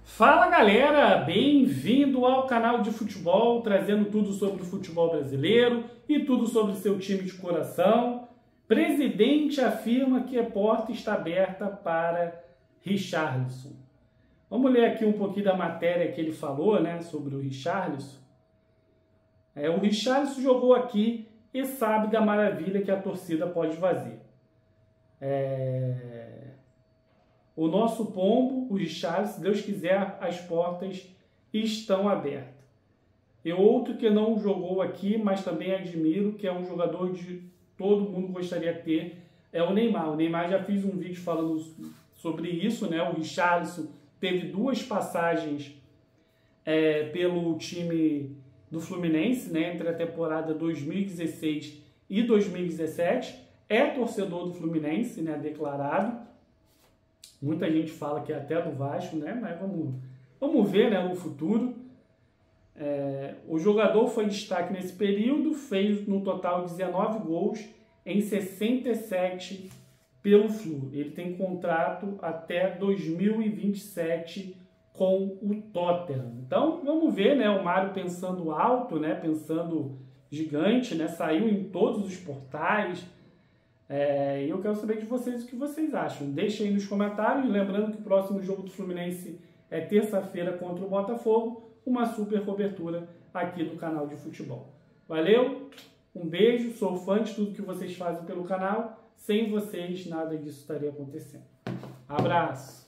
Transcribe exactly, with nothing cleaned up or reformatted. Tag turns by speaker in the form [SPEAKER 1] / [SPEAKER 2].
[SPEAKER 1] Fala galera, bem-vindo ao canal de futebol, trazendo tudo sobre o futebol brasileiro e tudo sobre seu time de coração. Presidente afirma que a porta está aberta para Richarlison. Vamos ler aqui um pouquinho da matéria que ele falou, né, sobre o Richarlison. É, o Richarlison jogou aqui e sabe da maravilha que a torcida pode fazer. É... O nosso pombo, o Richarlison, se Deus quiser, as portas estão abertas. E outro que não jogou aqui, mas também admiro, que é um jogador de todo mundo gostaria de ter, é o Neymar. O Neymar já fiz um vídeo falando sobre isso, né? O Richarlison teve duas passagens é, pelo time do Fluminense, né? Entre a temporada dois mil e dezesseis e dois mil e dezessete. É torcedor do Fluminense, né? Declarado. Muita gente fala que é até do Vasco, né? Mas vamos, vamos ver, né, no futuro. É, o jogador foi destaque nesse período, fez no total dezenove gols em sessenta e sete pelo Flu. Ele tem contrato até dois mil e vinte e sete com o Tottenham. Então, vamos ver, né? O Mário pensando alto, né? Pensando gigante, né? Saiu em todos os portais. É, e eu quero saber de vocês o que vocês acham. Deixe aí nos comentários. Lembrando que o próximo jogo do Fluminense é terça-feira contra o Botafogo. Uma super cobertura aqui do canal de futebol. Valeu, um beijo, sou fã de tudo que vocês fazem pelo canal. Sem vocês, nada disso estaria acontecendo. Abraço!